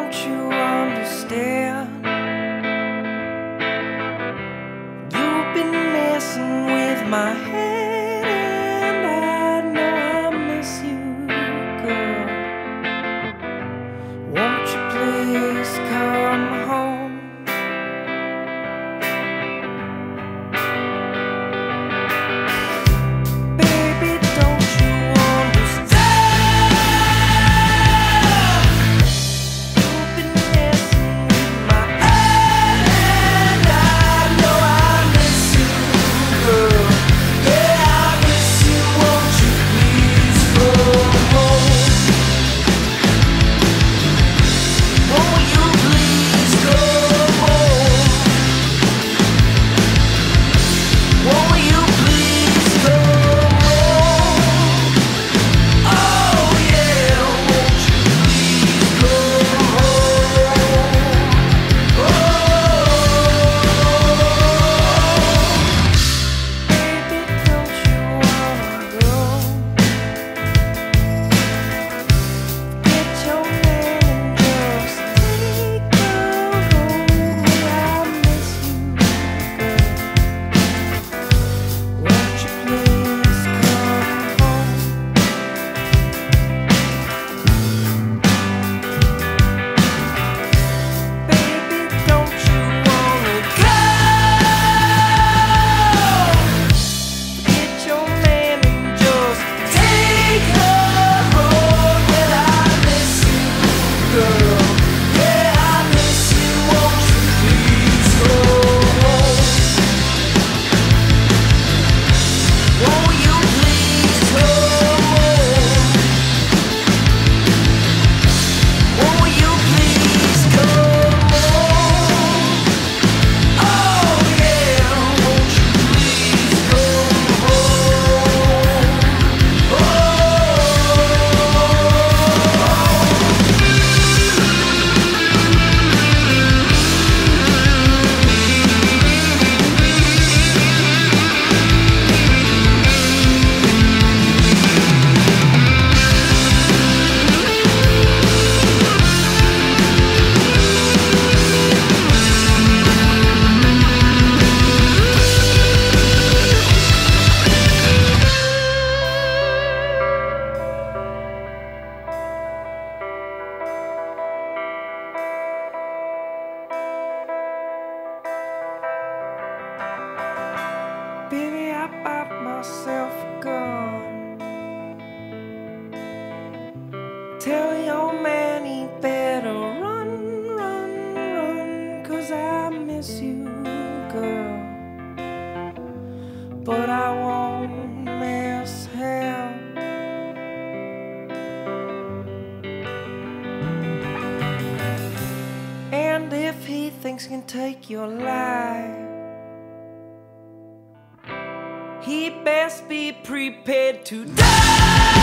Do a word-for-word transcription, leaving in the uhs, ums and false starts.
don't you understand? You've been messing with my head, and I know I miss you, girl. Won't you please come home? Baby, don't you understand? You've been messing with my head, and I know I miss you, girl. Yeah, I miss you. Won't you please come home? Won't you please come home? Won't you please come home? Oh yeah, won't you please come home? Oh, baby, don't you wanna go? Get your man and just take her home. I miss you, girl. Won't you please come home? Baby, don't you wanna go? Get your man and just take her home. Well, I miss you, girl. Yeah, I miss you. Won't you please come home? Won't you please come home? Won't you please come home? Oh yeah, won't you please come home? Oh. Baby, I bought myself a gun. Tell your man he better run, run, run, 'cause I miss you, girl. But I won't miss him. And if he thinks he can take your life, he best be prepared to die.